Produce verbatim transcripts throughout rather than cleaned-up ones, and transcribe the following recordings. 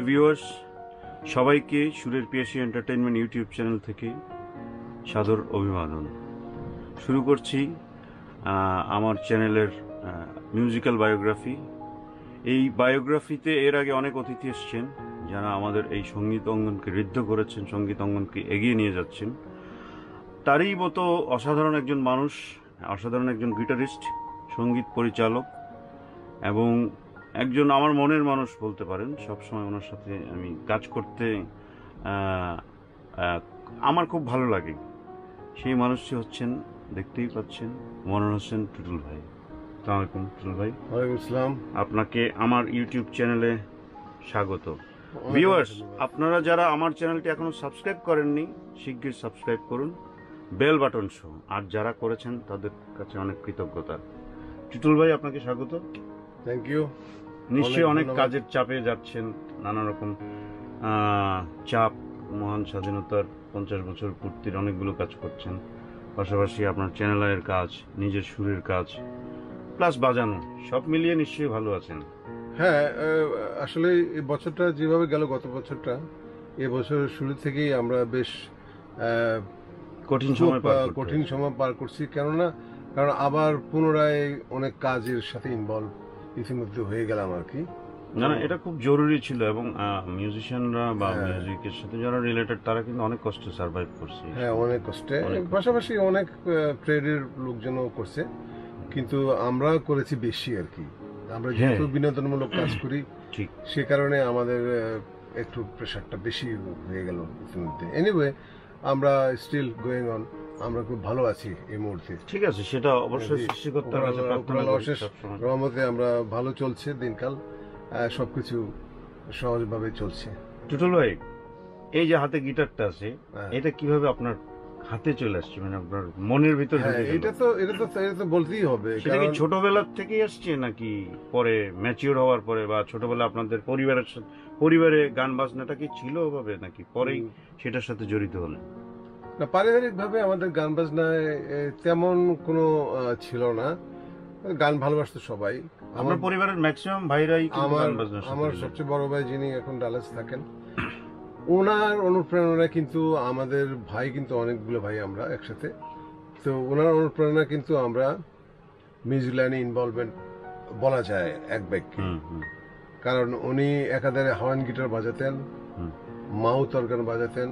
Viewers, সবাইকে সুরের পিয়াসী entertainment YouTube channel থেকে সাদর অভিবাদন। শুরু করছি আমার চ্যানেলের মিউজিক্যাল বায়োগ্রাফি। এই বায়োগ্রাফিতে এর আগে অনেক অতিথি এসছেন যারা আমাদের এই সঙ্গীত অঙ্গনকে ঋদ্ধ করেছেন, সঙ্গীত অঙ্গনকে এগিয়ে নিয়ে যাচ্ছেন। তারই মতো অসাধারণ একজন মানুষ, অসাধারণ একজন গিটারিস্ট, সঙ্গীত পরিচালক এবং একজন আমার মনের মানুষ বলতে পারেন। সবসময় ওনার সাথে আমি কাজ করতে আমার খুব ভালো লাগে। সেই মানুষটি হচ্ছেন, দেখতেই পাচ্ছেন, মনোর হোসেন টুটুল ভাই। আসসালামু আলাইকুম টুটুল ভাই। ওয়ালাইকুম আসসালাম। আপনাকে আমার ইউটিউব চ্যানেলে স্বাগত। ভিউয়ার্স, আপনারা যারা আমার চ্যানেলটি এখনো সাবস্ক্রাইব করেননি, শীঘ্রই সাবস্ক্রাইব করুন, বেল বাটন সহ। আর যারা করেছেন তাদের কাছে অনেক কৃতজ্ঞতা। টুটুল ভাই, আপনাকে স্বাগত। Thank you. নিশ্চয়ই অনেক কাজের চাপে যাচ্ছেন, নানা রকম চাপ, মহান স্বাধীনতার পঞ্চাশ বছর পূর্তির অনেকগুলো কাজ করছেন, পাশাপাশি আপনার চ্যানেলের কাজ, নিজের সুরের কাজ, প্লাস বাজানো, সব মিলিয়ে নিশ্চয়ই ভালো আছেন। হ্যাঁ, আসলে এই বছরটা যেভাবে গেল, গত বছরটা, এ বছরের শুরু থেকেই আমরা বেশ কঠিন সময় কঠিন সময় পার করছি। কেননা কারণ আবার পুনরায় অনেক কাজের সাথে ইনভলভ ইতিমধ্যে হয়ে গেলাম আর কি। না না, এটা খুব জরুরি ছিল এবং মিউজিশিয়ানরা বা মিউজিকের সাথে যারা রিলেটেড তারা কিন্তু অনেক কষ্টে সার্ভাইভ করছে। হ্যাঁ, অনেক কষ্টে, পাশাপাশি অনেক ট্রেডের লোকজনও করছে, কিন্তু আমরা করেছি বেশি আর কি। আমরা যেহেতু বিনোদনমূলক কাজ করি, ঠিক সে কারণে আমাদের একটু প্রেশারটা বেশি হয়ে গেল ইতিমধ্যে। এনিওয়ে, আমরা স্টিল গোয়িং অন, আমরা খুব ভালো আছি এই মুহূর্তে। ঠিক আছে, সেটা অবশ্যই সৃষ্টিকর্তার কাছে প্রার্থনা করি। রহমতে আমরা ভালো চলছে দিনকাল, সবকিছু সহজভাবে চলছে। টুটুল ভাই, এই যে হাতে গিটারটা আছে, এটা কিভাবে আপনার হাতে চলে আসছে, মানে আপনার মনের ভিতর? এটা তো এটা তো এটা তো বলতেই হবে। সেটা কি ছোটবেলার থেকেই আসছে নাকি পরে ম্যাচিওর হওয়ার পরে, বা ছোটবেলা আপনাদের পরিবারের সাথে পরিবারে গান বাজনাটা কি ছিল ওভাবে, নাকি পরেই সেটার সাথে জড়িত হলেন? না, পারিবারিক ভাবে আমাদের গান বাজনায় তেমন কোনো ছিল না। গান ভালোবাসতো সবাই। আমার পরিবারের ম্যাক্সিমাম ভাইরাই আমার আমার সবচেয়ে বড় ভাই, যিনি এখন ডালাস থাকেন, ওনার অনুপ্রেরণা কিন্তু আমাদের ভাই কিন্তু অনেকগুলো ভাই আমরা একসাথে, তো ওনার অনুপ্রেরণা কিন্তু আমরা মিউজিক লাইনে ইনভলভমেন্ট বলা যায় এক বাক্যে। কারণ উনি একাধারে হাওয়ান গিটার বাজাতেন, মাউথ অর্গান বাজাতেন,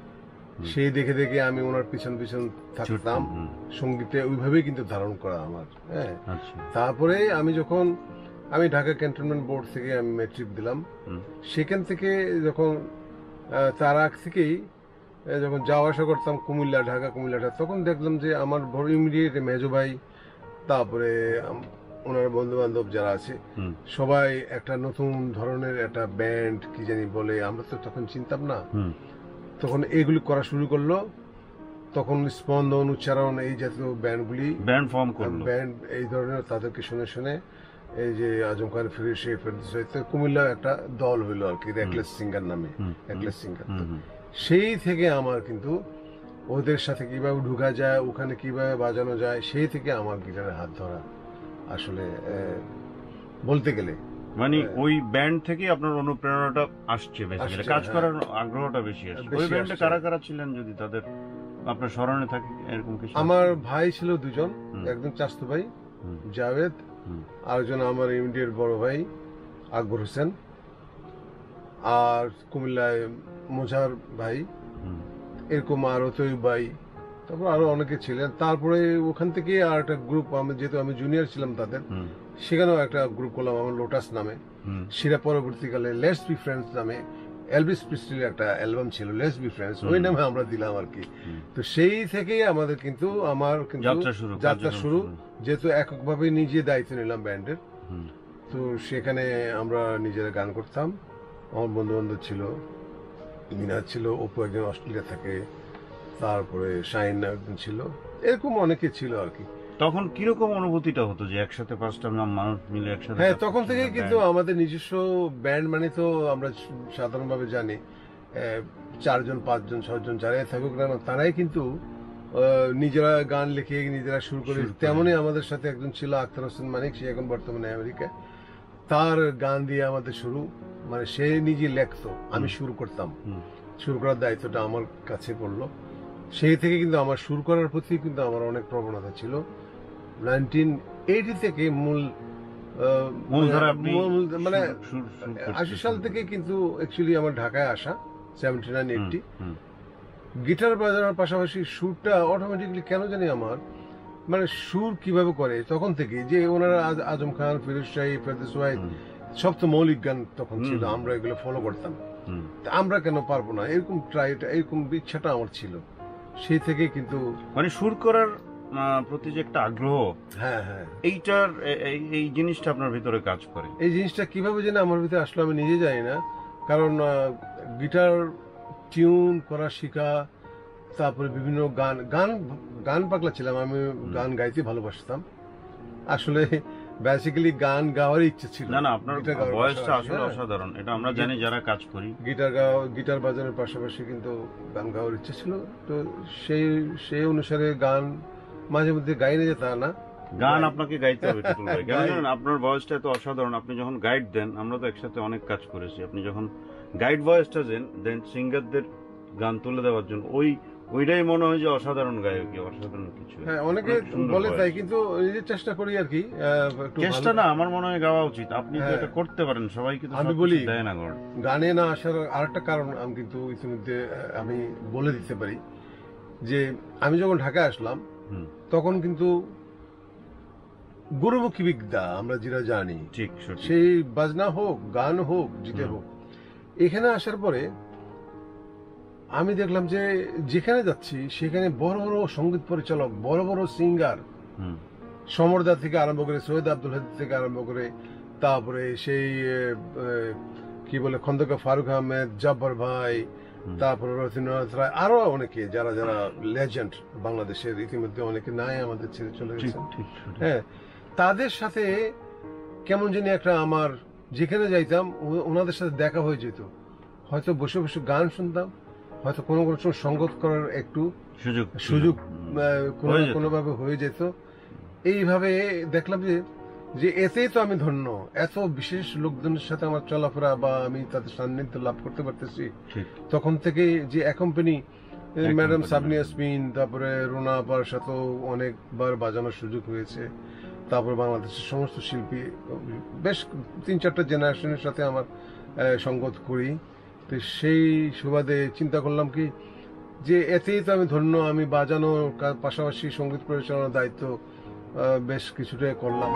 সেই দেখে দেখে আমি ওনার পিছন পিছন থাকতাম। সঙ্গীতে ওইভাবেই কিন্তু ধারণ করা আমার। হ্যাঁ, তারপরে আমি যখন আমি ঢাকা ক্যান্টনমেন্ট বোর্ড থেকে আমি ম্যাট্রিক দিলাম, সেখান থেকে যখন তার আগ থেকেই যখন যাওয়া আসা করতাম কুমিল্লা, ঢাকা কুমিল্লাটা, তখন দেখলাম যে আমার বড় ইমিডিয়েট মেজো ভাই, তারপরে ওনার বন্ধু বান্ধব যারা আছে, সবাই একটা নতুন ধরনের একটা ব্যান্ড কি জানি বলে, আমরা তো তখন চিনতাম না, তখন এইগুলি করা শুরু করলো। তখন স্পন্দন, উচ্চারণ, এই জাতীয় ব্যান্ডগুলি ব্যান্ড ফর্ম করলো, ব্যান্ড এই ধরনের, তাদেরকে শুনে শুনে এই যে আজম খান ফিরে শেখ কুমিল্লা একটা দল হইলো আর কি, রেকলেস সিঙ্গার নামে, রেকলেস সিঙ্গার। সেই থেকে আমার কিন্তু ওদের সাথে কিভাবে ঢুকা যায়, ওখানে কিভাবে বাজানো যায়, সেই থেকে আমার গিটারে হাত ধরা আসলে বলতে গেলে, মানে ওই ব্যান্ড থেকে আপনার অনুপ্রেরণাটা আসছে, বেসিক্যালি কাজ করার আগ্রহটা বেশি আসছে। ওই ব্যান্ডে কারা কারা ছিলেন যদি তাদের আপনার স্মরণে থাকে এরকম কিছু? আমার ভাই ছিল দুজন, একজন চাস্তু ভাই জাভেদ, আরেকজন আমার ইমিডিয়েট বড় ভাই আকবর হোসেন, আর কুমিল্লায় মোজার ভাই, এরকম আরো তৈব ভাই, তারপর আরো অনেকে ছিলেন। তারপরে ওখান থেকে আর একটা গ্রুপ, আমি যেহেতু আমি জুনিয়র ছিলাম তাদের, সেখানেও একটা গ্রুপ করলাম আমার লোটাস নামে। সেটা পরবর্তীকালে লেটস বি ফ্রেন্ডস নামে, এলভিস প্রিস্টলির একটা অ্যালবাম ছিল লেটস বি ফ্রেন্ডস, ওই নামে আমরা দিলাম আর কি। তো সেই থেকেই আমাদের কিন্তু আমার কিন্তু যাত্রা শুরু, যেহেতু এককভাবে নিজে দায়িত্ব নিলাম ব্যান্ডের। তো সেখানে আমরা নিজেরা গান করতাম, আমার বন্ধু বান্ধব ছিল, মিনাজ ছিল, অপু একজন অস্ট্রেলিয়া থাকে, তারপরে শাহিন একজন ছিল, এরকম অনেকে ছিল আর কি। তখন কিরকম অনুভূতিটা হতো যে একসাথে পাঁচটা মানুষ মিলে একসাথে? হ্যাঁ, তখন থেকে কিন্তু আমাদের নিজস্ব ব্যান্ড মানে তো আমরা সাধারণভাবে জানি চারজন, পাঁচজন, ছজন যারাই থাকুক না, তারাই কিন্তু নিজেরা গান লিখে নিজেরা শুরু করে। তেমনই আমাদের সাথে একজন ছিল আখতার হোসেন মানিক, সে এখন বর্তমানে আমেরিকায়। তার গান দিয়ে আমাদের শুরু, মানে সে নিজে লেখতো, আমি শুরু করতাম, হুম। শুরু করার দায়িত্বটা আমার কাছে পড়লো। সেই থেকে কিন্তু আমার শুরু করার প্রতি কিন্তু আমার অনেক প্রবণতা ছিল। নাইনটিন এইটি থেকে মূল আহ, মূলধারা আপনি মূল- মানে শুরু- শুরু- শুরু করতে আশি সাল থেকে কিন্তু অ্যাকচুয়ালি আমার ঢাকায় আসা, seventy nine hmm, eighty. Hmm, guitar বাজানোর পাশাপাশি সুরটা অটোমেটিকলি কেন জানি আমার মানে সুর কিভাবে করে তখন থেকে, যে ওনারা আজ- আজম খান, ফিরোজ শাহী, ফেরদৌস ওয়াহিদ, হুম, সব তো মৌলিক গান তখন হুম, ছিল, হুম। আমরা এগুলো ফলো করতাম। হুম। তা আমরা কেন পারবো না, এরকম ট্রাই, এরকম ইচ্ছাটা আমার ছিল সেই থেকে কিন্তু। মানে সুর করার আহ, প্রতি যে একটা আগ্রহ, হ্যাঁ হ্যাঁ, এইটার এ- এই এই জিনিসটা আপনার ভিতরে কাজ করে। এই জিনিসটা কিভাবে যেন আমার ভিতরে আসলো আমি নিজে জানি না। কারণ গিটার টিউন করা শেখা, তারপরে বিভিন্ন গান গান গান পাগলা ছিলাম আমি, গান গাইতে ভালোবাসতাম আসলে। বেসিক্যালি গান গাওয়ার ইচ্ছে ছিল। না না, আপনার গিটার গাওয়ার ভয়েসটা পাশাপাশি, আসলে হ্যাঁ। অসাধারণ, এটা আমরা জানি যারা কাজ করি। গিটার গাওয়া, গিটার বাজানোর পাশাপাশি কিন্তু গান গাওয়ার ইচ্ছে ছিল। তো সেই সেই অনুসারে গান মাঝে মধ্যে গাই না, যে তা না। গান আপনাকে গাইতে হবে টুটুল ভাই, কেন গাই। জানেন? আপনার ভয়েসটা এত অসাধারণ। আপনি যখন গাইড দেন, আমরা তো একসাথে অনেক কাজ করেছি, আপনি যখন গাইড ভয়েসটা দেন দেন সিঙ্গারদের গান তুলে দেওয়ার জন্য, ওই ওইটাই মনে হয় যে অসাধারণ গায়কী, অসাধারণ কিছু। হ্যাঁ, অনেকে অনেক সুন্দর বলে voice। তাই, কিন্তু নিজের চেষ্টা করি আর কি। আহ, একটু চেষ্টা ভালো- না, আমার মনে হয় গাওয়া উচিত। আপনি তো হ্যাঁ। এটা করতে পারেন, সবাই কিন্তু আমি সবকিছু বলি, দেয় না গড়। গানে না আসার আরেকটা কারণ আমি কিন্তু ইতিমধ্যে আহ, আমি বলে দিতে পারি, যে আমি যখন ঢাকায় আসলাম হুম, তখন কিন্তু গুরুমুখী বিদ্যা আমরা যেটা জানি, ঠিক সঠিক। সেই বাজনা হোক, গান হোক, যেটা হুম। হোক, এখানে আসার পরে আমি দেখলাম যে যেখানে যাচ্ছি সেখানে বড় বড় সঙ্গীত পরিচালক, বড় বড় সিঙ্গার, হুম, সমরদা থেকে আরম্ভ করে, সৈয়দ আব্দুল হাদিদ থেকে আরম্ভ করে, তারপরে সেই আহ, আহ, কি বলে খন্দকার ফারুক আহমেদ, জব্বার ভাই, হুম। তারপরে রবীন্দ্রনাথ রায়, আরো অনেকে যারা যারা লেজেন্ড বাংলাদেশের, ইতিমধ্যে অনেকে নাই, আমাদের ছেড়ে চলে ঠিক গেছেন। ঠিক সঠিক। হ্যাঁ, তাদের সাথে কেমন জানি একটা আমার, যেখানে যাইতাম ও- ওনাদের সাথে দেখা হয়ে যেত। হয়তো বসে বসে গান শুনতাম, হয়তো কোনো কোনো সময় সঙ্গত করার একটু সুযোগ সুযোগ হুম। আহ, কোনো হয়ে না যেত। কোনোভাবে হয়ে যেত। এইভাবে দেখলাম যে যে এতেই তো আমি ধন্য, এত বিশেষ লোকজনের সাথে আমার চলাফেরা বা আমি তাদের সান্নিধ্য লাভ করতে পারতেছি। ঠিক। তখন থেকে যে accompany madam Accompany, Sabina Yasmin, তারপরে রুনা আপার সাথেও অনেকবার বাজানোর সুযোগ হয়েছে। তারপরে বাংলাদেশের সমস্ত শিল্পী, বেশ তিন চারটা জেনারেশনের সাথে আমার আহ, সঙ্গত করি। তো সেই সুবাদে চিন্তা করলাম কি, যে এতেই তো আমি ধন্য, আমি বাজানো কা- পাশাপাশি সঙ্গীত পরিচালনার দায়িত্ব আহ, বেশ কিছুটা করলাম।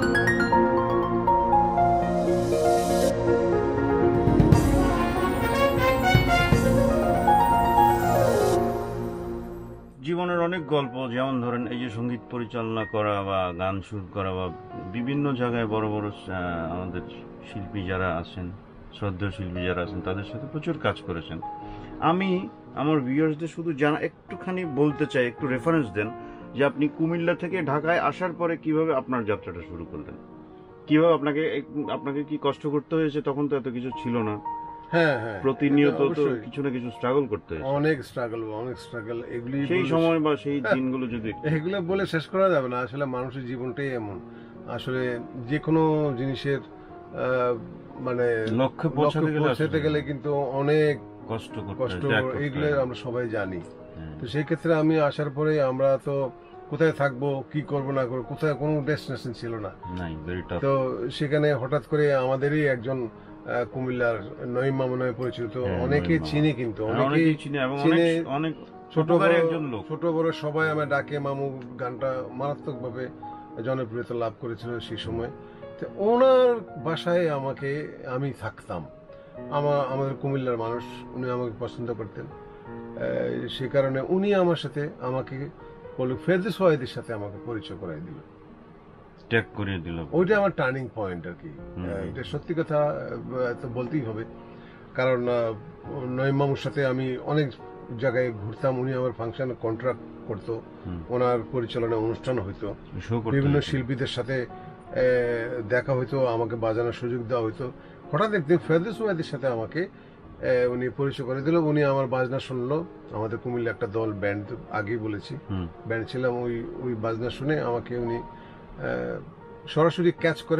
জীবনের অনেক গল্প, যেমন ধরেন এই যে সঙ্গীত পরিচালনা করা বা গান সুর করা বা বিভিন্ন জায়গায় বড় বড় আহ, আমাদের শিল্পী যারা আছেন, শ্রদ্ধেয় শিল্পী যারা আছেন, তাদের সাথে প্রচুর কাজ করেছেন। আমি আমার ভিউয়ার্সদের শুধু জানা একটুখানি বলতে চাই, একটু রেফারেন্স দেন যে আপনি কুমিল্লা থেকে ঢাকায় আসার পরে কিভাবে আপনার যাত্রাটা শুরু করলেন, কিভাবে আপনাকে আপনাকে কি কষ্ট করতে হয়েছে? তখন তো এত কিছু ছিল না, হ্যাঁ হ্যাঁ, প্রতিনিয়ত এটা তো অবশ্যই। কিছু না কিছু স্ট্রাগল করতে হয়েছে। অনেক স্ট্রাগল, অনেক স্ট্রাগল, এগুলি সেই বলে- সময় বা সেই দিনগুলো যদি একটু- এগুলো বলে শেষ করা যাবে না। আসলে মানুষের জীবনটাই এমন, আসলে যে কোনো জিনিসের আহ, মানে লক্ষ্যে লক্ষ্যে পৌঁছাতে গেলে পৌঁছাতে আসলে গেলে কিন্তু অনেক কষ্ট করতে কষ্ট, হয়, ত্যাগ করতে এগুলো হয়। আমরা সবাই জানি। হ্যাঁ। তো সেই ক্ষেত্রে আমি আসার পরে আমরা তো কোথায় থাকবো, কি করব না করবো, কোথায় কোনো ডেস্টিনেশন ছিল না। নাই, very tough। তো সেখানে হঠাৎ করে আমাদেরই একজন আহ, কুমিল্লার নঈম মামা নামে পরিচিত, হ্যাঁ, অনেকে নঈম মামা। চিনি, কিন্তু হ্যাঁ, অনেকেই অনেকেই চিনে এবং চিনে, অনেক অনেক ছোট উপকারী বড় একজন লোক। ছোট বড় সবাই আমার ডাকে মামু। গানটা মারাত্মকভাবে জনপ্রিয়তা লাভ করেছিল সেই সময়। তো ওনার বাসায় আমাকে, আমি থাকতাম, আমার আমাদের কুমিল্লার মানুষ, উনি আমাকে পছন্দ করতেন। আহ, সে কারণে উনি আমার সাথে আমাকে বলল, ফেরদৌস ওয়াহিদের সাথে আমাকে পরিচয় করাই দিল। ত্যাগ করিয়ে দিল। ওইটা আমার টার্নিং পয়েন্ট আর কি। হুম। আহ, এটা সত্যি কথা আহ, তো বলতেই হবে, কারণ আহ, নঈম মামুর সাথে আমি অনেক জায়গায় ঘুরতাম, উনি আমার ফাংশন কন্ট্রাক্ট করতো, হুম। ওনার পরিচালনায় অনুষ্ঠান হইতো, শো করতে বিভিন্ন হতো। শিল্পীদের সাথে আহ, দেখা হইতো, আমাকে বাজানোর সুযোগ দেওয়া হইতো। হঠাৎ একদিন ফেরদৌস ওয়াহিদের সাথে আমাকে আহ, উনি পরিচয় করে দিল। উনি আমার বাজনা শুনলো, আমাদের কুমিল্লা একটা দল ব্যান্ড, আগেই বলেছি হুম। ব্যান্ড ছিলাম, ওই ওই বাজনা শুনে আমাকে উনি আহ, সরাসরি ক্যাচ করে না,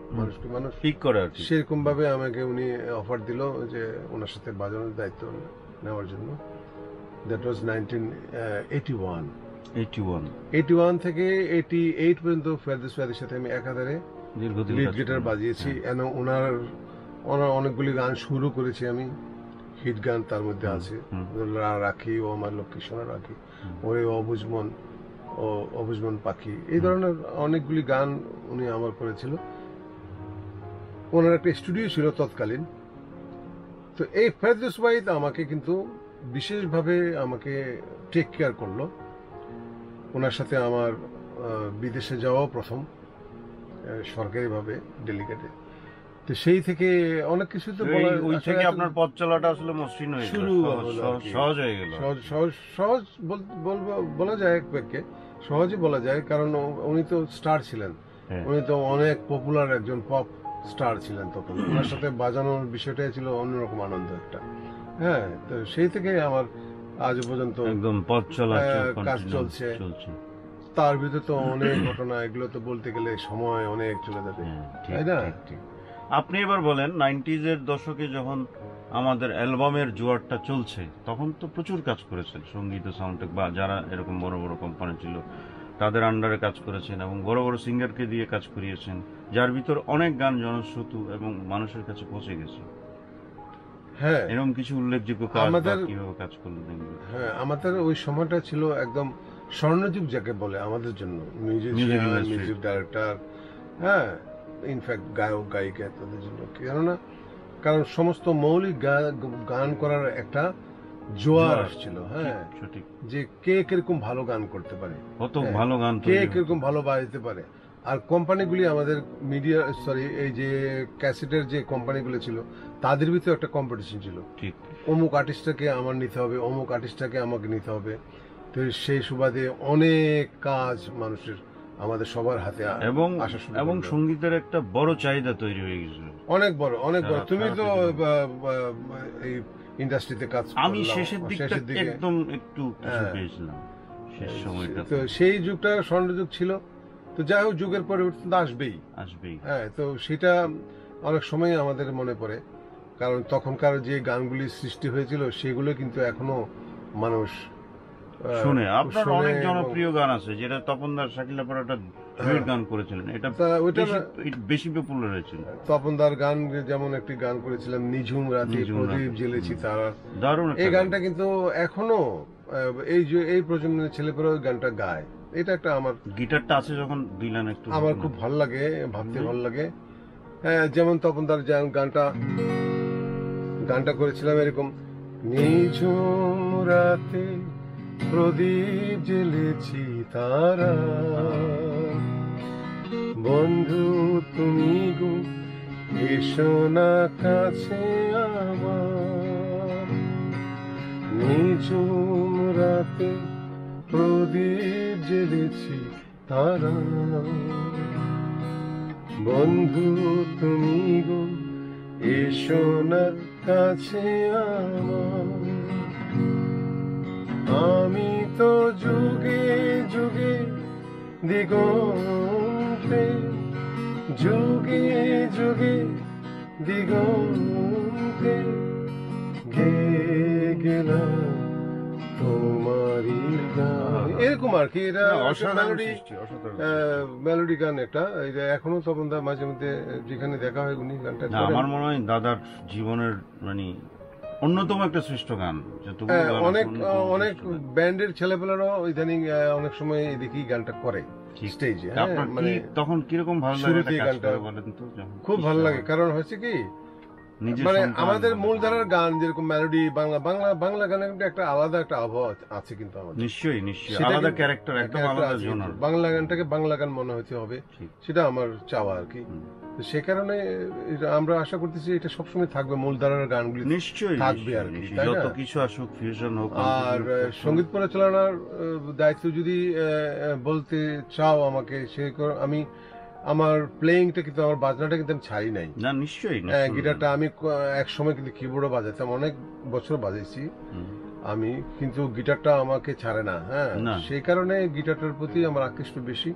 মানুষকে মানুষ পিক করে আর কি। সেরকম ভাবে আমাকে উনি অফার দিল যে ওনার সাথে বাজানোর দায়িত্ব নেওয়ার জন্য। That was nineteen eighty one. Eighty one eighty one থেকে এইটি এইট পর্যন্ত ফেরদৌস ওয়াহিদের সাথে আমি একাধারে দীর্ঘদিন লিড কাজ গিটার করলেন। বাজিয়েছি। এন ওনার ওনার অনেকগুলি গান শুরু করেছি আমি, হিট গান তার মধ্যে আছে, রা- রাখি ও আমার লক্ষ্মী সোনা রাখি, ওরে অবুঝমন ও অবুঝমন পাখি, এই ধরনের অনেকগুলি গান উনি আমার করেছিল। ওনার একটা স্টুডিও ছিল তৎকালীন। তো এই ফেরদৌস ওয়াহিদ আমাকে কিন্তু বিশেষভাবে আমাকে টেক কেয়ার করলো। ওনার সাথে আমার আহ, বিদেশে যাওয়াও প্রথম আহ, সরকারিভাবে ডেলিগেটে। তো সেই থেকে অনেক কিছু তো তো বলা, এই- ওই আসলে থেকে এত- আপনার পথ চলাটা আসলে মসৃণ হয়ে গেল, শুরু সহজ- হলো আর সহজ- কি। সহজ হয়ে গেল। সহজ সহজ সহজ বল- বলবো বলা যায় এক পক্ষে সহজই বলা যায়, কারণ ও- উনি তো স্টার ছিলেন। হ্যাঁ। উনি তো অনেক পপুলার একজন পপ স্টার ছিলেন তখন। ওনার সাথে বাজানোর বিষয়টাই ছিল অন্যরকম আনন্দ একটা। হ্যাঁ, তো সেই থেকে আমার আজ পর্যন্ত একদম পথ চলা আহ, চল- কাজ continue চলছে। চলছে। তার ভিতরে তো অনেক ঘটনা, এগুলো তো বলতে গেলে সময় অনেক চলে যাবে, হ্যাঁ, ঠিক, তাই না? ঠিক, ঠিক। আপনি এবার বলেন, নাইনটিজ এর দশকে যখন আমাদের অ্যালবামের জোয়ারটা চলছে, তখন তো প্রচুর কাজ করেছেন সঙ্গীত সাউন্ডটেক বা যারা এরকম বড় বড় কোম্পানি ছিল তাদের আন্ডারে কাজ করেছেন এবং বড় বড় সিঙ্গারকে দিয়ে কাজ করিয়েছেন, যার ভিতর অনেক গান জনশ্রুত এবং মানুষের কাছে পৌঁছে গেছে। হ্যাঁ এরকম কিছু উল্লেখযোগ্য কাজ বা আমাদের- কিভাবে কাজ করলেন এগুলো? হ্যাঁ, আমাদের ওই সময়টা ছিল একদম স্বর্ণযুগ যাকে বলে আমাদের জন্য, Music musician, industry। Music director, হ্যাঁ, ইনফ্যাক্ট গায়ক গায়িকা তাদের জন্য। কেননা কারণ সমস্ত মৌলিক গা- গান করার একটা জোয়ার জোয়ার। আসছিল। হ্যাঁ, ঠিক, সঠিক। যে কে কিরকম ভালো গান করতে পারে, কত হ্যাঁ, ভালো গান কে তৈরি হতো। কিরকম ভালো বাজাতে পারে। আর কোম্পানিগুলি আমাদের মিডিয়া সরি এই যে ক্যাসেটের যে কোম্পানিগুলো ছিল তাদের ভিতরে একটা কম্পিটিশন ছিল। ঠিক। অমুক আর্টিস্টটাকে আমার নিতে হবে, অমুক আর্টিস্টটাকে আমাকে নিতে হবে। তো সেই সুবাদে অনেক কাজ মানুষের আমাদের সবার হাতে আ- এবং আসা শুরু এবং করলো। সঙ্গীতের একটা বড় চাহিদা তৈরি হয়ে গেছিল। অনেক বড় অনেক বড়। সারা- তুমি সারা তো পৃথিবী। বা- বা- বা- এই ইন্ডাস্ট্রিতে কাজ আমি করলাম, শেষের দিকটা শেষের দিকে। একদম একটু কিছু হ্যাঁ। পেয়েছিলাম শেষ সময়টা। তো সেই যুগটা স্বর্ণযুগ ছিল। তো যাই হোক, যুগের পরিবর্তন তো আসবেই। আসবেই। হ্যাঁ, তো সেটা অনেক সময় আমাদের মনে পড়ে, কারণ তখনকার যে গানগুলি সৃষ্টি হয়েছিল সেগুলো কিন্তু এখনো মানুষ আহ, শুনে আপনার শুনে অনেক এবং- জনপ্রিয় গান আছে যেটা তপনদার শাকিলা পর একটা ডুয়েট গান করেছিলেন, এটা তা ওইটা বেশি- বেশি পপুলার হয়েছিল। তপনদার গান, যেমন একটি গান করেছিলাম নিঝুম রাতে নিঝুম প্রদীপ রাতে। জ্বেলেছি তারা, দারুণ একটা এই গান। গানটা কিন্তু এখনো আহ, এই যে এই প্রজন্মের ছেলেপেরা ওই গানটা গায়। এটা একটা আমার গিটারটা আছে যখন দিলেন একটু। আমার খুব ভালো লাগে, ভাবতে ভালো লাগে। হ্যাঁ, যেমন তপনদার যে গানটা গানটা করেছিলাম এরকম, নিঝুম রাতে প্রদীপ জ্বেলেছি তারা, বন্ধু তুমি গো এসো না কাছে আমার, নিঝুম রাতে প্রদীপ জ্বেলেছি তারা, বন্ধু তুমি গো এসো না কাছে আমার, আমি তো যুগে যুগে দিগন্তে, যুগে যুগে দিগন্তে গে গেলাম তোমারই গান। এরকম আর কি, এটা না, অসাধারণ মেলোডি সৃষ্টি, অসাধারণ। মেলোডি গান একটা। এটা এখনো তখন দা মাঝে মধ্যে যেখানে দেখা হয় উনি গানটা না, করেন। আমার মনে হয় দাদার জীবনের মানে অন্যতম একটা শ্রেষ্ঠ গান। যতগুলো হ্যাঁ, গান আছে, অনেক অন্যতম অনেক শ্রেষ্ঠ গান। ব্যান্ডের ছেলেপেলারাও ইদানিং আহ, অনেক সময় এদিকেই গানটা করে ঠিক। স্টেজে। আপনার মানে কি তখন কিরকম ভালো লাগে শুরুতেই এটা কাজ গানটা করে বলেন তো? যখন খুব ভালো লাগে, কারণ হচ্ছে কি নিজের মানে সন্তান আমাদের বলে। মূলধারার গান যেরকম মেলোডি, বাংলা বাংলা বাংলা গানের কিন্তু একটা আলাদা একটা আবহাওয়া আছে কিন্তু আমাদের। নিশ্চয়ই নিশ্চয়ই সেটা আলাদা কিন্তু- ক্যারেক্টার, একদম character আলাদা আছে জোনার। কিন্তু। বাংলা গানটাকে বাংলা গান মনে হতে হবে, ঠিক। সেটা আমার চাওয়া আর কি। হুম। তো সে কারণে এটা আমরা আশা করতেছি এটা সবসময় থাকবে, মূলধারার গানগুলি নিশ্চয়ই থাকবে নিশ্চয়ই, আর কি, নিশ্চয়ই। তাই না? যত কিছু আসুক, ফিউশন হোক, আর contemporary হোক, সঙ্গীত পরিচালনার আহ, দায়িত্ব যদি আহ, আহ, বলতে চাও আমাকে, সে কর- আমি আমার প্লেয়িংটা কিন্তু, আমার বাজনাটা কিন্তু আমি ছাড়ি নাই। না নিশ্চয়ই হ্যাঁ, নিশ্চয়ই। গিটারটা আমি ক- এক সময় কিন্তু কিবোর্ডও বাজাতাম, অনেক বছর বাজাইছি হুম। আমি, কিন্তু গিটারটা আমাকে ছাড়ে না। হ্যাঁ, না। সেই কারণে গিটারটার প্রতি আমার আকৃষ্ট বেশি।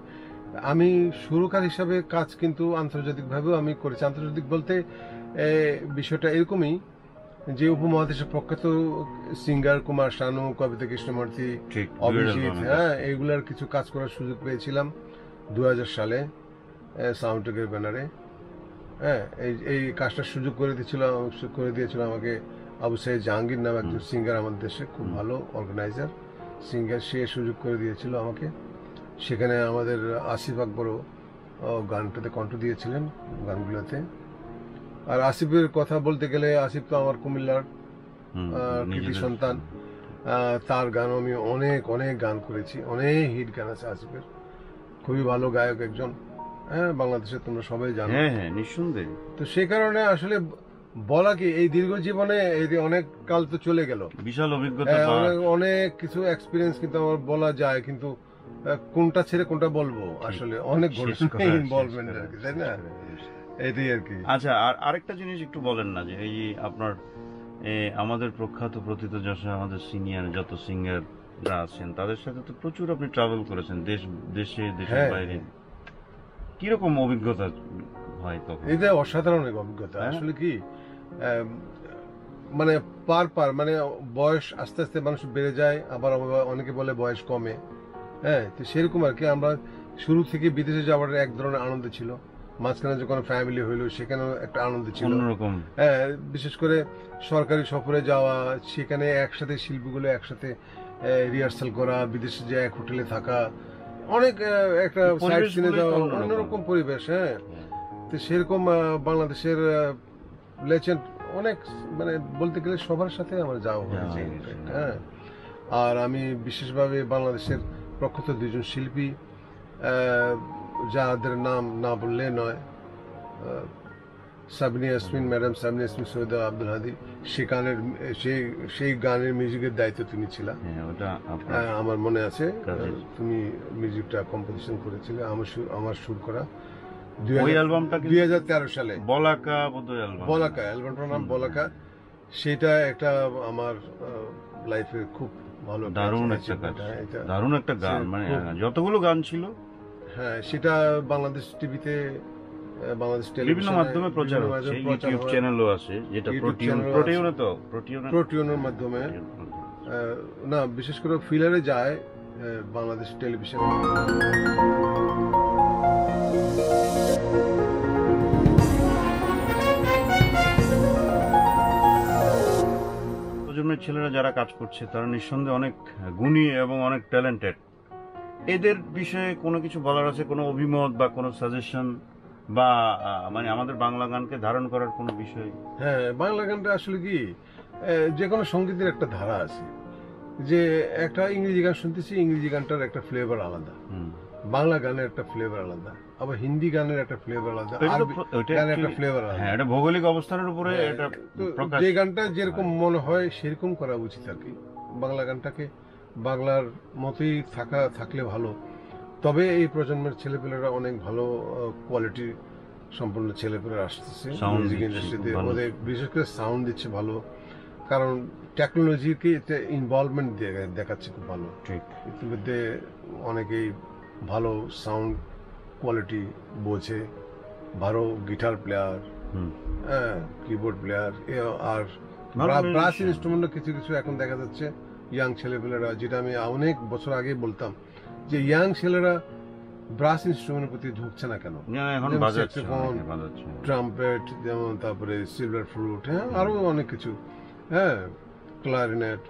আমি সুরকার হিসাবে কাজ কিন্তু আন্তর্জাতিকভাবেও আমি করেছি। আন্তর্জাতিক বলতে এ, বিষয়টা এরকমই যে উপমহাদেশের প্রখ্যাত সিঙ্গার কুমার শানু, কবিতা কৃষ্ণমূর্তি, ঠিক অভিজিৎ, হ্যাঁ এগুলার কিছু কাজ করার সুযোগ পেয়েছিলাম দু হাজার সালে সাউন্ডটেকের ব্যানারে। হ্যাঁ এই এই কাজটার সুযোগ করে দিয়েছিল করে দিয়েছিল আমাকে আবু সাইদ জাহাঙ্গীর নামে একজন সিঙ্গার আমাদের দেশে, খুব ভালো অর্গানাইজার সিঙ্গার, সে সুযোগ করে দিয়েছিল আমাকে। সেখানে আমাদের আসিফ আকবরও গানটাতে কণ্ঠ দিয়েছিলেন গানগুলোতে। আর আসিফের কথা বলতে গেলে আসিফ তো আমার কুমিল্লার কৃতি সন্তান, তার গান আমি অনেক অনেক গান করেছি, অনেক হিট গান আছে আসিফের, খুবই ভালো গায়ক একজন। হ্যাঁ বাংলাদেশে তোমরা সবাই জানো। হ্যাঁ হ্যাঁ নিঃসন্দেহে। তো সেই কারণে আসলে বলা কি, এই দীর্ঘ জীবনে এই যে অনেক কাল তো চলে গেল, বিশাল অভিজ্ঞতা, অনেক কিছু এক্সপিরিয়েন্স কিন্তু আমার বলা যায়, কিন্তু কোনটা ছেড়ে কোনটা বলবো আসলে অনেক ইনভলভমেন্ট আর কি, তাই না, এটাই আর কি। আচ্ছা আর আরেকটা জিনিস একটু বলেন না, যে এই আপনার আমাদের প্রখ্যাত প্রথিত যশা আমাদের সিনিয়র যত সিঙ্গাররা আছেন তাদের সাথে তো প্রচুর আপনি ট্রাভেল করেছেন দেশ দেশে দেশের বাইরে, কিরকম অভিজ্ঞতা হয় তখন? এটা অসাধারণ এক অভিজ্ঞতা আসলে কি, মানে পার পার মানে বয়স আস্তে আস্তে মানুষ বেড়ে যায়, আবার অনেকে বলে বয়স কমে। হ্যাঁ তো সেরকম আর কি, আমরা শুরু থেকে বিদেশে যাওয়ার এক ধরনের আনন্দ ছিল, মাঝখানে যখন ফ্যামিলি হইলো সেখানেও একটা আনন্দ ছিল অন্যরকম। হ্যাঁ বিশেষ করে সরকারি সফরে যাওয়া, সেখানে একসাথে শিল্পীগুলো একসাথে রিহার্সাল করা, বিদেশে যে এক হোটেলে থাকা, অনেক একটা সাইড সিনে যাওয়া, অন্যরকম পরিবেশ। হ্যাঁ তো সেরকম বাংলাদেশের লেজেন্ড অনেক, মানে বলতে গেলে সবার সাথে আমার যাওয়া হয়েছে। হ্যাঁ আর আমি বিশেষভাবে বাংলাদেশের প্রখ্যাত দুজন শিল্পী যাদের নাম না বললে নয়, সাবনি ইয়াসমিন ম্যাডাম, সাবনি ইয়াসমিন, সৈয়দ আব্দুল হাদি, সে গানের সেই সেই গানের মিউজিকের দায়িত্ব তুমি ছিলা, আমার মনে আছে, তুমি মিউজিকটা কম্পোজিশন করেছিলে, আমার আমার সুর করা দুই হাজার তেরো সালে বলাকা বলাকা অ্যালবামটার নাম বলাকা। সেটা একটা আমার লাইফের খুব ভালো দারুণ একটা গান, দারুণ একটা গান, মানে যতগুলো গান ছিল হ্যাঁ সেটা বাংলাদেশ টিভিতে, বাংলাদেশ বিভিন্ন মাধ্যমে প্রচার হচ্ছে, ইউটিউব চ্যানেলও আছে, যেটা প্রোটিউন প্রোটিউনে তো প্রোটিউন প্রোটিউনের মাধ্যমে না, বিশেষ করে ফিলারে যায় বাংলাদেশ টেলিভিশন। প্রজন্মের ছেলেরা যারা কাজ করছে তারা নিঃসন্দেহে অনেক গুণী এবং অনেক ট্যালেন্টেড, এদের বিষয়ে কোনো কিছু বলার আছে, কোনো অভিমত বা কোনো সাজেশন বা মানে আমাদের বাংলা গানকে ধারণ করার কোনো বিষয়? হ্যাঁ বাংলা গানটা আসলে কি, যে কোনো সঙ্গীতের একটা ধারা আছে, যে একটা ইংরেজি গান শুনতেছি, ইংরেজি গানটার একটা ফ্লেভার আলাদা, বাংলা গানের একটা ফ্লেভার আলাদা, আবার হিন্দি গানের একটা ফ্লেভার আলাদা, গানের একটা ফ্লেভার আলাদা। হ্যাঁ এটা ভৌগোলিক অবস্থানের উপরে এটা প্রকাশ, যে গানটা যেরকম মনে হয় সেরকম করা উচিত আর কি। বাংলা গানটাকে বাংলার মতোই থাকা থাকলে ভালো। তবে এই প্রজন্মের ছেলেপেলেরা অনেক ভালো কোয়ালিটি সম্পন্ন ছেলেপেলেরা আসতেছে মিউজিক ইন্ডাস্ট্রিতে, ওদের বিশেষ করে সাউন্ড দিচ্ছে ভালো, কারণ টেকনোলজিকে এতে ইনভলভমেন্ট দেখাচ্ছে খুব ভালো। ঠিক ইতিমধ্যে অনেকেই ভালো সাউন্ড কোয়ালিটি বোঝে, ভালো গিটার প্লেয়ার, হ্যাঁ কিবোর্ড প্লেয়ার, আর ব্রাস ইনস্ট্রুমেন্টও কিছু কিছু এখন দেখা যাচ্ছে ইয়াং ছেলেপেলেরা, যেটা আমি অনেক বছর আগে বলতাম যে ইয়াং ছেলেরা ব্রাস ইনস্ট্রুমেন্টের প্রতি ঝুঁকছে না কেন, স্যাক্সোফোন, ট্রাম্পেট, যেমন তারপরে সিলভার ফ্লুট, হ্যাঁ আরো অনেক কিছু, হ্যাঁ ক্লারিনেট,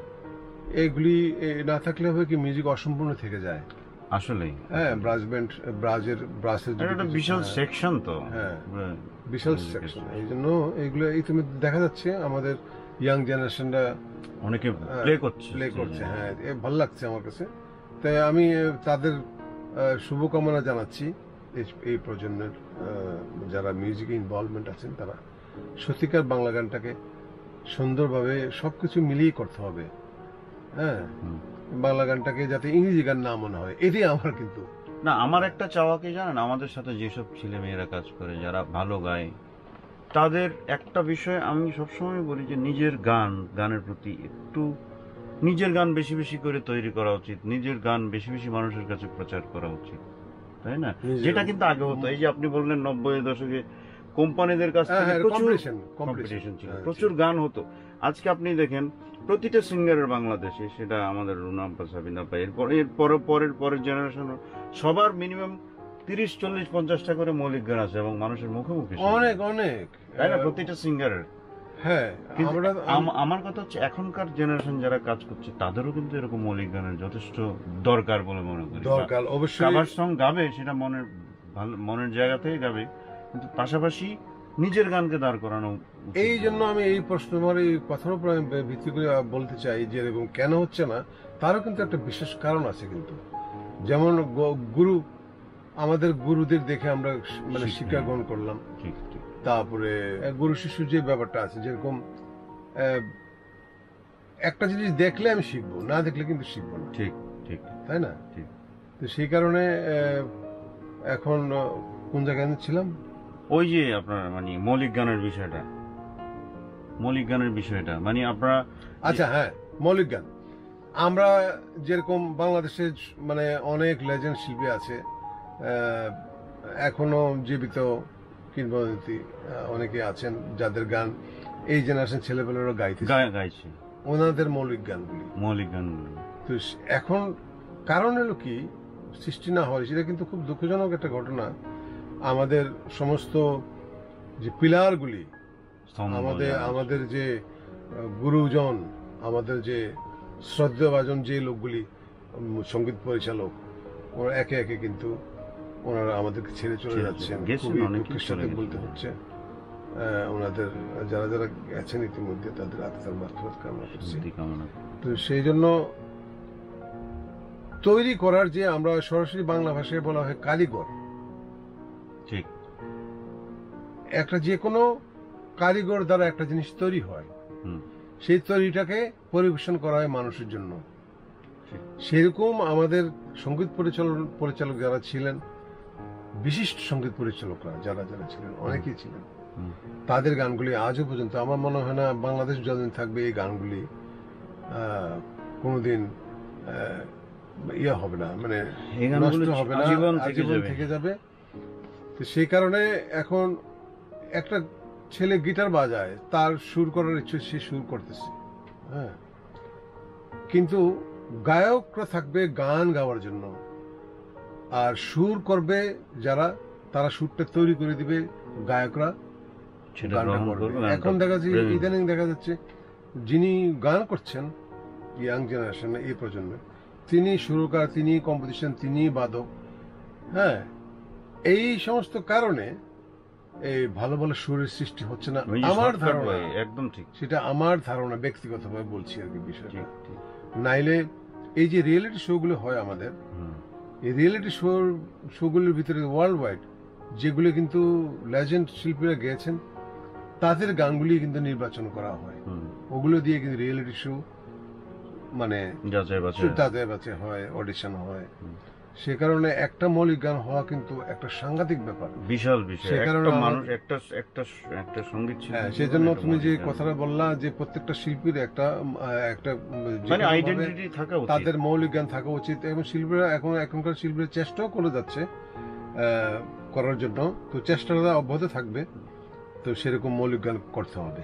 এগুলি না থাকলে হবে কি মিউজিক অসম্পূর্ণ থেকে যায় আসলে। হ্যাঁ ব্রাস ব্যান্ড, ব্রাজের ব্রাসের একটা বিশাল সেকশন, তো হ্যাঁ বিশাল সেকশন, এই জন্য এইগুলো তুমি দেখা যাচ্ছে আমাদের ইয়াং জেনারেশনরা অনেকে প্লে করছে প্লে করছে হ্যাঁ ভালো লাগছে আমার কাছে। তাই আমি তাদের শুভকামনা জানাচ্ছি, এই প্রজন্মের যারা মিউজিকে ইনভলভমেন্ট আছেন তারা সত্যিকার বাংলা গানটাকে সুন্দরভাবে সবকিছু মিলিয়ে করতে হবে। হ্যাঁ বাংলা গানটাকে যাতে ইংরেজি গান না মনে হয়, এটাই আমার কিন্তু না। আমার একটা চাওয়া কি জানেন, আমাদের সাথে যেসব ছেলে মেয়েরা কাজ করে যারা ভালো গায়, তাদের একটা বিষয় আমি সবসময় বলি যে নিজের গান গানের প্রতি একটু, নিজের গান বেশি বেশি করে তৈরি করা উচিত, নিজের গান বেশি বেশি মানুষের কাছে প্রচার করা উচিত। তাই না? নিজের- যেটা কিন্তু আগে হতো। এই যে আপনি বললেন নব্বই দশকে কোম্পানিদের কাছ হ্যাঁ, থেকে হ্যাঁ, প্রচুর competition, competition। কম্পিটিশন ছিল, হ্যাঁ, প্রচুর গান হতো। আজকে আপনি দেখেন প্রতিটা সিঙ্গারের বাংলাদেশে, সেটা আমাদের রুনা আব্বা, সাবিনা আব্বা, এরপর এর পরে পরের পরের জেনারেশন সবার মিনিমাম তিরিশ চল্লিশ পঞ্চাশটা করে মৌলিক গান আছে এবং মানুষের মুখে মুখে শুনি। অনেক অনেক তাই না? আহ, প্রতিটা সিঙ্গারের। হ্যাঁ, কিন্তু আমরা আম- আমার কথা হচ্ছে এখনকার জেনারেশন যারা কাজ করছে তাদেরও কিন্তু এরকম মৌলিক গানের যথেষ্ট দরকার বলে মনে করি। দরকার অবশ্যই। কাভার সং গাবে, সেটা মনের ভালো মনের জায়গা থেকে গাবে, কিন্তু পাশাপাশি নিজের গানকে দাঁড় করানো উচিত। এই জন্য আমি এই প্রশ্ন আমার এই কথার উপর আমি ভিত্তি করে বলতে চাই যে এরকম কেন হচ্ছে না, তারও কিন্তু একটা বিশেষ কারণ আছে। কিন্তু যেমন গ- গুরু, আমাদের গুরুদের দেখে আমরা মানে শিক্ষা। শিক্ষা গ্রহণ করলাম। ঠিক ঠিক তারপরে আহ, গুরু শিষ্য যে ব্যাপারটা আছে, যেরকম আহ, একটা জিনিস দেখলে আমি শিখবো, না দেখলে কিন্তু শিখবো না, ঠিক ঠিক তাই না? ঠিক। তো সেই কারণে আহ, এখন আহ, কোন জায়গায় আমি ছিলাম? ওই যে আপনার মানে মৌলিক গানের বিষয়টা, মৌলিক গানের বিষয়টা মানে আপনারা আচ্ছা, হ্যাঁ, মৌলিক গান। আমরা যেরকম বাংলাদেশে মানে অনেক লেজেন্ড শিল্পী আছে, আহ, এখনো জীবিত কিংবদন্তি আহ, অনেকে আছেন যাদের গান এই জেনারেশন ছেলেপেলেরা গাইতে, গায়ে গাইছে ওনাদের মৌলিক গানগুলি। মৌলিক গানগুলো। তো স- এখন কারণ হলো কি, সৃষ্টি না হয়, সেটা কিন্তু খুব দুঃখজনক একটা ঘটনা। আমাদের সমস্ত যে পিলারগুলি, স্তম্ভ আমাদের যারা আছে। আমাদের যে আহ, গুরুজন, আমাদের যে শ্রদ্ধাভাজন যে লোকগুলি, উম, সঙ্গীত পরিচালক, ওরা একে একে কিন্তু ওনারা আমাদেরকে ছেড়ে চলে ছেড়ে যাচ্ছেন। চলে গেছেন, খুবই অনেকেই দুঃখের চলে সাথে গেছেন। বলতে হচ্ছে। আহ, ওনাদের যারা যারা গেছেন ইতিমধ্যে তাদের আত্মার মাধ্যমে কামনা করছি। শান্তি কামনা করি। তো সেই জন্য তৈরি করার যে, আমরা সরাসরি বাংলা ভাষায় বলা হয় কারিগর, ঠিক একটা যে কোনো কারিগর দ্বারা একটা জিনিস তৈরি হয়, হুম সেই তৈরিটাকে পরিবেশন করা হয় মানুষের জন্য। ঠিক। সেরকম আমাদের সঙ্গীত পরিচালক পরিচালক যারা ছিলেন, বিশিষ্ট সঙ্গীত পরিচালকরা যারা যারা ছিলেন, অনেকেই ছিলেন, হুম। তাদের গানগুলি আজও পর্যন্ত আমার মনে হয় না বাংলাদেশ যতদিন থাকবে এই গানগুলি আহ, কোনোদিন আহ, ইয়ে হবে না, মানে এই গানগুলো নষ্ট হবে না, আজীবন থেকে আজীবন যাবে। থেকে যাবে। তো সেই কারণে এখন একটা ছেলে গিটার বাজায়, তার সুর করার ইচ্ছে, সে সুর করতেছে, হ্যাঁ, কিন্তু গায়করা থাকবে গান গাওয়ার জন্য, আর সুর করবে যারা, তারা সুরটা তৈরি করে দিবে, গায়করা সেটা গানটা গ্রহণ করবে। করবে, গানটা এখন দেখা যাচ্ছে, প্রেমী। ইদানিং দেখা যাচ্ছে যিনি গান করছেন ইয়াং জেনারেশনে, এই প্রজন্মে, তিনি সুরকার, তিনি কম্পোজিশন, তিনি বাদক, হ্যাঁ, এই সমস্ত কারণে এই ভালো ভালো সুরের সৃষ্টি হচ্ছে না ওই যে আমার shortcut ধারণা। way, একদম ঠিক সেটা আমার ধারণা, ব্যক্তিগতভাবে বলছি আর কি বিষয়টা। ঠিক ঠিক নাইলে এই যে রিয়েলিটি শোগুলো হয় আমাদের, হুম এই রিয়েলিটি শো শোগুলোর ভিতরে ওয়ার্ল্ড ওয়াইড যেগুলো কিন্তু লেজেন্ড শিল্পীরা গেয়েছেন, তাদের গানগুলি কিন্তু নির্বাচন করা হয়, হুম ওগুলো দিয়ে কিন্তু রিয়েলিটি শো মানে যাচাই বাছাই। তাদের বাচ্চা হয়, অডিশন হয়। হুম। সে কারণে একটা মৌলিক গান হওয়া কিন্তু একটা সাংঘাতিক ব্যাপার। বিশাল বিষয়। সে কারণে একটা আমার- মানুষ একটা একটা একটা সঙ্গীত শিল্পী হ্যাঁ, সেই জন্য একটা তুমি যে মৌলিক গান। কথাটা বললা যে প্রত্যেকটা শিল্পীর একটা আহ, একটা উম, মানে যেকোনোভাবে আইডেন্টিটি থাকা উচিত। তাদের মৌলিক গান থাকা উচিত, এবং শিল্পীরা এখন এখনকার শিল্পীরা চেষ্টাও করে যাচ্ছে আহ, করার জন্য। তো চেষ্টাটা অব্যাহত থাকবে, তো সেরকম মৌলিক গান করতে হবে।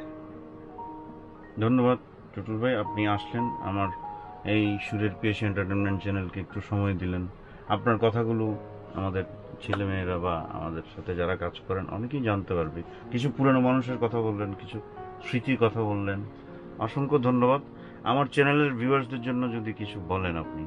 ধন্যবাদ টুটুল ভাই, আপনি আসলেন আমার এই সুরের পেশ এন্টারটেনমেন্ট চ্যানেলকে একটু সময় দিলেন। আপনার কথাগুলো আমাদের ছেলেমেয়েরা বা আমাদের সাথে যারা কাজ করেন অনেকেই জানতে পারবে। কিছু পুরানো মানুষের কথা বললেন, কিছু স্মৃতির কথা বললেন, অসংখ্য ধন্যবাদ। আমার চ্যানেলের ভিউয়ার্সদের জন্য যদি কিছু বলেন আপনি।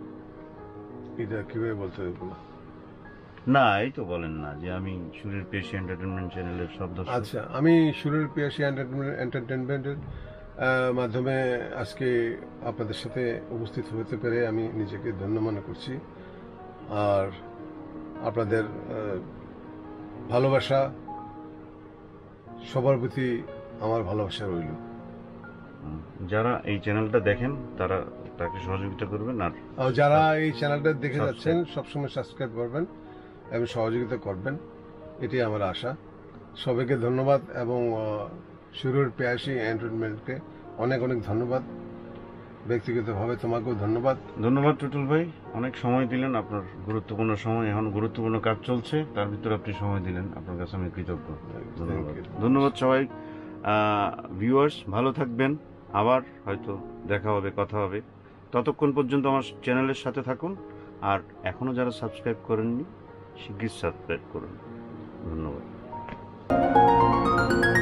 এটা কিভাবে বলতে হবে বলো? না, এই তো বলেন না যে আমি সুরের পেশ এন্টারটেনমেন্ট চ্যানেলের সব দর্শক। আচ্ছা, আমি সুরের পিয়াসী এন্টারটেনমেন্টের মাধ্যমে আজকে আপনাদের সাথে উপস্থিত হতে পেরে আমি নিজেকে ধন্য মনে করছি। আর আপনাদের আহ, ভালোবাসা, সবার প্রতি আমার ভালোবাসা রইল। হুম, যারা এই চ্যানেলটা দেখেন তারা তাকে সহযোগিতা করবেন। আর আর যারা এই চ্যানেলটা দেখে Subscribe. যাচ্ছেন, সবসময় সাবস্ক্রাইব করবেন এবং সহযোগিতা করবেন, এটাই আমার আশা। সবাইকে ধন্যবাদ, এবং আহ, সুরের পেয়াসী এন্টারটেনমেন্টকে অনেক অনেক ধন্যবাদ। ব্যক্তিগতভাবে তোমাকেও ধন্যবাদ। ধন্যবাদ টুটুল ভাই, অনেক সময় দিলেন, আপনার গুরুত্বপূর্ণ সময়, এখন গুরুত্বপূর্ণ কাজ চলছে, তার ভিতরে আপনি সময় দিলেন, আপনার কাছে আমি কৃতজ্ঞ। ধন্যবাদ। ধন্যবাদ সবাই ভিউয়ার্স, ভালো থাকবেন, আবার হয়তো দেখা হবে, কথা হবে। ততক্ষণ পর্যন্ত আমার চ্যানেলের সাথে থাকুন, আর এখনও যারা সাবস্ক্রাইব করেননি শিগগির সাবস্ক্রাইব করুন। ধন্যবাদ।